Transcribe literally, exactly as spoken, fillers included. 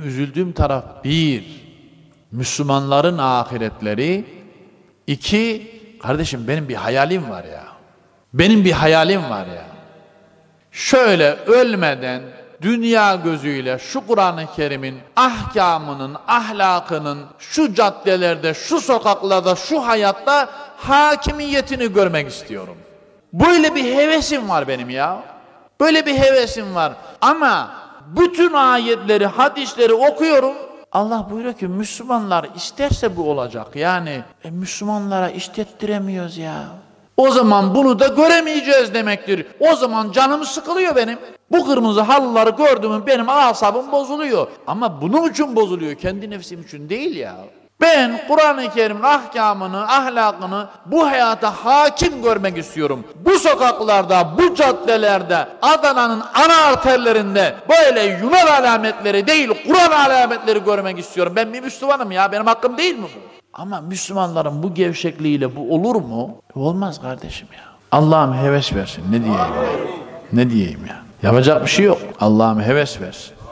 benim üzüldüğüm taraf bir, Müslümanların ahiretleri, iki, kardeşim benim bir hayalim var ya. Benim bir hayalim var ya. Şöyle ölmeden dünya gözüyle şu Kur'an-ı Kerim'in ahkamının, ahlakının şu caddelerde, şu sokaklarda, şu hayatta hakimiyetini görmek istiyorum. Böyle bir hevesim var benim ya. Böyle bir hevesim var. Ama bütün ayetleri, hadisleri okuyorum. Allah buyuruyor ki Müslümanlar isterse bu olacak. Yani e, Müslümanlara işlettiremiyoruz ya. O zaman bunu da göremeyeceğiz demektir. O zaman canım sıkılıyor benim. Bu kırmızı halıları gördüğümün benim asabım bozuluyor. Ama bunun için bozuluyor, kendi nefsim için değil ya. Ben Kur'an-ı Kerim'in ahkamını, ahlakını bu hayata hakim görmek istiyorum. Bu sokaklarda, bu caddelerde, Adana'nın ana arterlerinde böyle Yunan alametleri değil, Kur'an alametleri görmek istiyorum. Ben bir Müslümanım ya, benim hakkım değil mi bu? Ama Müslümanların bu gevşekliğiyle bu olur mu? Olmaz kardeşim ya. Allah'ım heves versin, ne diyeyim ya? Ne diyeyim ya? Yapacak bir şey yok. Allah'ım heves versin.